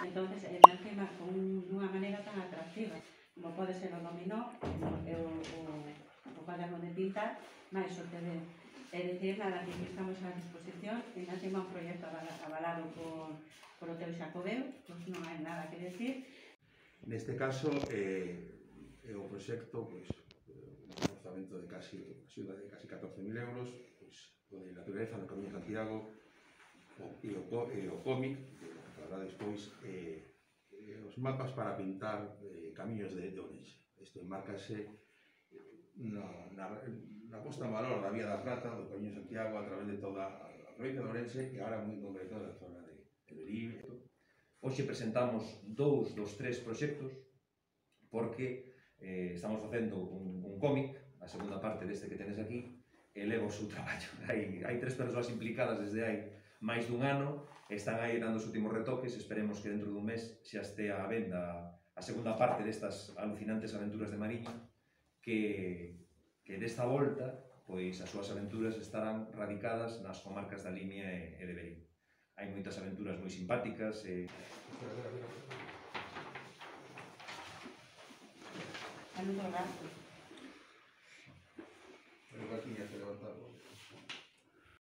entonces encima con unha maneira tan atractiva como pode ser o dominó e o cuaderno de pintar máis o TV. É dicir, nada, que estamos a disposición, e encima un proxecto avalado por o Hotel Xacobeo, pois non hai nada que decir. Neste caso, é o proxecto, pois, un orzamento de casi 14.000 euros, pois, o de naturaleza no Camiño de Santiago e o cómic, que falará despois, os mapas para pintar camiños de Ourense. Isto enmárcase na posta en valor da Vía da Plata, do Camiño de Santiago, a través de toda a provincia de Ourense e agora moi concreto da zona de Verín. Hoxe presentamos 2 dos 3 proxectos porque estamos facendo un cómic, a segunda parte deste que tenes aquí, e leva o seu traballo. Hai 3 persoas implicadas desde hai máis dun ano, están aí dando os últimos retoques, esperemos que dentro dun mes xa estea a venda a segunda parte destas alucinantes aventuras de Mariña, que desta volta, pois as súas aventuras estarán radicadas nas comarcas da Limia e de Verín. Hai moitas aventuras moi simpáticas e... Saludos, gracias.